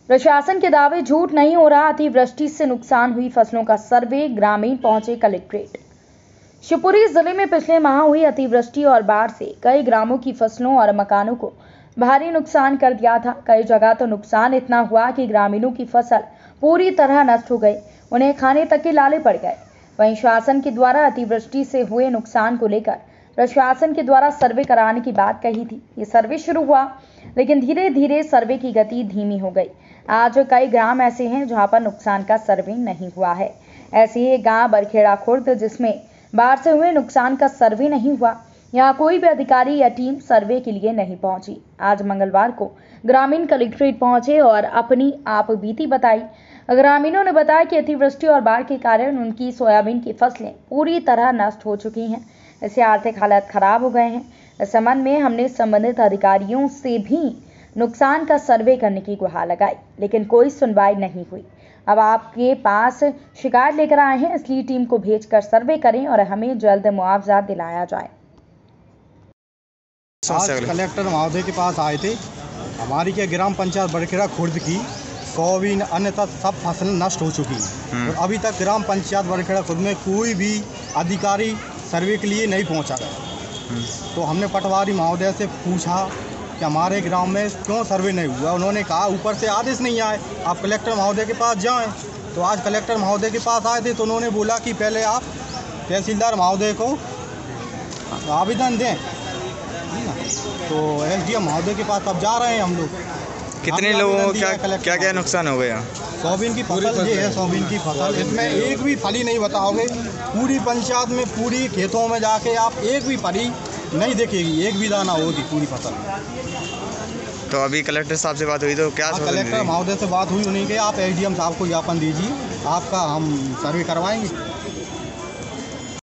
प्रशासन के दावे झूठ नहीं हो रहा। अतिवृष्टि से नुकसान हुई फसलों का सर्वे, ग्रामीण पहुंचे कलेक्ट्रेट। शिवपुरी जिले में पिछले माह हुई अतिवृष्टि और बाढ़ से कई ग्रामों की फसलों और मकानों को भारी नुकसान कर दिया था। कई जगह तो नुकसान इतना हुआ कि ग्रामीणों की फसल पूरी तरह नष्ट हो गई, उन्हें खाने तक के लाले पड़ गए। वहीं शासन के द्वारा अतिवृष्टि से हुए नुकसान को लेकर प्रशासन के द्वारा सर्वे कराने की बात कही थी। ये सर्वे शुरू हुआ, लेकिन धीरे धीरे सर्वे की गति धीमी हो गई। आज कई ग्राम ऐसे हैं जहां पर नुकसान का सर्वे नहीं हुआ है। ऐसे ही एक गाँव बरखेड़ा खुर्द, जिसमें बाढ़ से हुए नुकसान का सर्वे नहीं हुआ। यहाँ कोई भी अधिकारी या टीम सर्वे के लिए नहीं पहुंची। आज मंगलवार को ग्रामीण कलेक्ट्रेट पहुंचे और अपनी आप बीती बताई। ग्रामीणों ने बताया कि अतिवृष्टि और बाढ़ के कारण उनकी सोयाबीन की फसलें पूरी तरह नष्ट हो चुकी हैं। इससे आर्थिक हालात खराब हो गए हैं। इस संबंध में हमने संबंधित अधिकारियों से भी नुकसान का सर्वे करने की गुहार लगाई, लेकिन कोई सुनवाई नहीं हुई। अब आपके पास शिकायत लेकर आए हैं, इसलिए टीम को भेजकर सर्वे करें और हमें जल्द मुआवजा दिलाया जाए। आज कलेक्टर महोदय के पास आए थे। हमारी के ग्राम पंचायत बरखेड़ा खुर्द की सोयाबीन अन्यथा सब फसल नष्ट हो चुकी है और अभी तक ग्राम पंचायत बरखेड़ा खुर्द में कोई भी अधिकारी सर्वे के लिए नहीं पहुंचा। तो हमने पटवारी महोदय से पूछा कि हमारे ग्राम में क्यों सर्वे नहीं हुआ। उन्होंने कहा ऊपर से आदेश नहीं आए, आप कलेक्टर महोदय के पास जाएं। तो आज कलेक्टर महोदय के पास आए थे तो उन्होंने बोला कि पहले आप तहसीलदार महोदय को आवेदन दें। तो एसडीएम महोदय के पास अब जा रहे हैं हम लोग। कितने लोगों को क्या नुकसान हो गया? सोयाबीन की फसल ये है, सोयाबीन की फसल, इसमें एक भी फली नहीं बताओगे। पूरी पंचायत में पूरी खेतों में जाके आप एक भी फली नहीं देखेगी, एक भी दाना होगी पूरी फसल। तो अभी कलेक्टर साहब से बात हुई तो क्या? कलेक्टर महोदय से बात हुई, उन्हीं के आप एसडीएम साहब को ज्ञापन दीजिए, आपका हम सर्वे करवाएंगे।